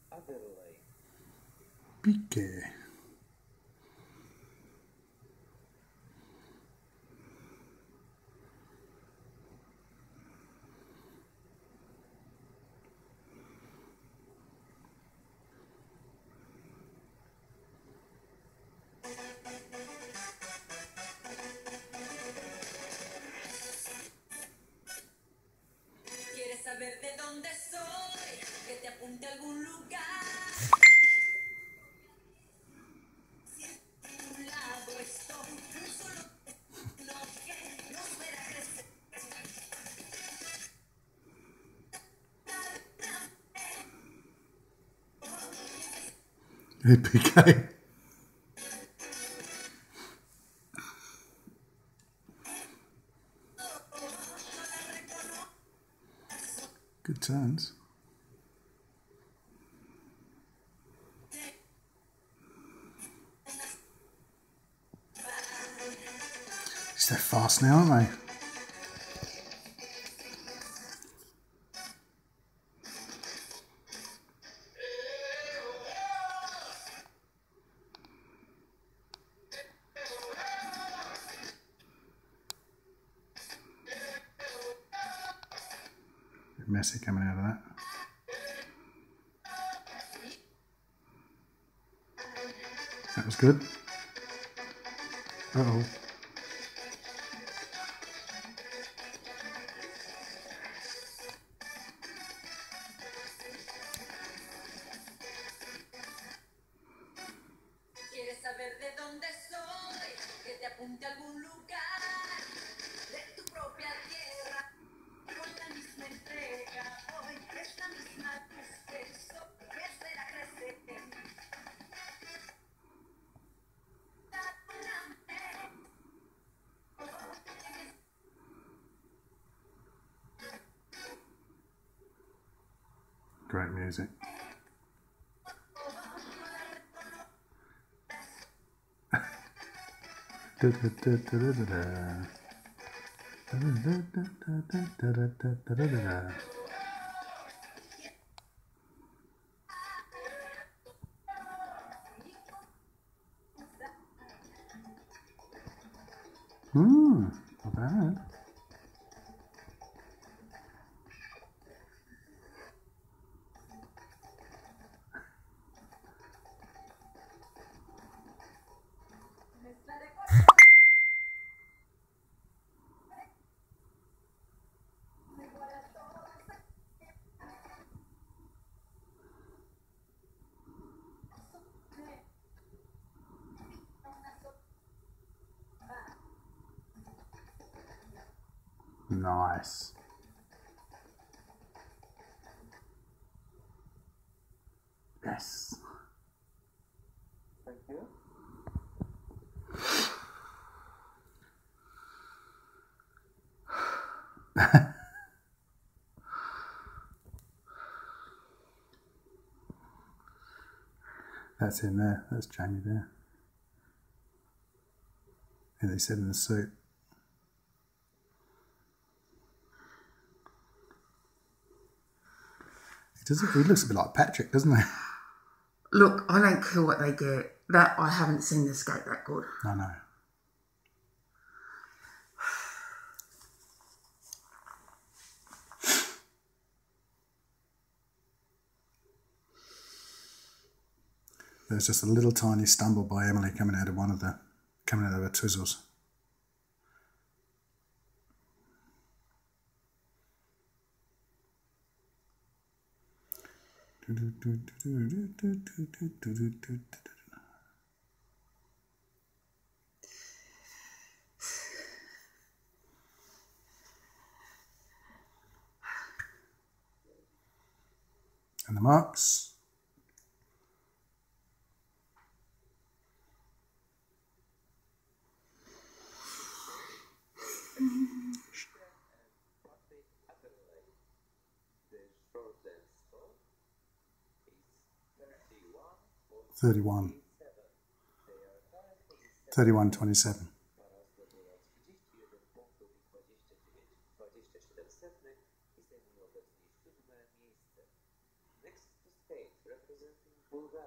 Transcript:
Pique. ¿Quieres saber de dónde soy? Que te apunte a algún lugar. Si en un lado estoy, un solo no que nos verá crecer. Hey, Pique. Good turns. They're fast now, aren't they? Bit messy coming out of that. That was good. Uh-oh. ¿Quieres saber de dónde soy? Que te apunte a algún lugar de tu propia tierra. Con la misma entrega hoy es la misma esfuerzo que será crecer. Great music. Not bad. Nice. Yes. Thank you. That's in there. That's Jamie there. And they said in the suit. He looks a bit like Patrick, doesn't he? Look, I don't care what they get. That I haven't seen the skate that good. I know. There's just a little tiny stumble by Emily coming out of her twizzles. And the marks. The shortest score is 31. 31-27. Para zdobyła 31 punktów i 27 setnych i zajmuje obecnie 7. miejsce. Next to skate Bulgaria.